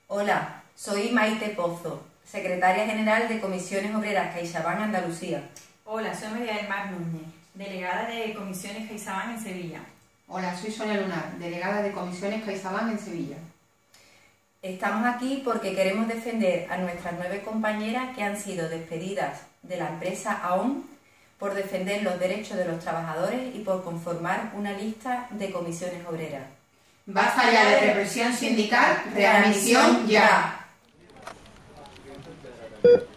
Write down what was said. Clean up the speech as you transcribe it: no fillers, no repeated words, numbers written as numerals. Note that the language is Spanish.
Hola, soy Maite Pozo, secretaria general de Comisiones Obreras CaixaBank Andalucía. Hola, soy María del Mar Núñez, delegada de Comisiones CaixaBank en Sevilla. Hola, soy Sonia Lunar, delegada de Comisiones CaixaBank en Sevilla. Estamos aquí porque queremos defender a nuestras 9 compañeras que han sido despedidas de la empresa AON por defender los derechos de los trabajadores y por conformar una lista de comisiones obreras. Basta ya de represión sindical, readmisión ya.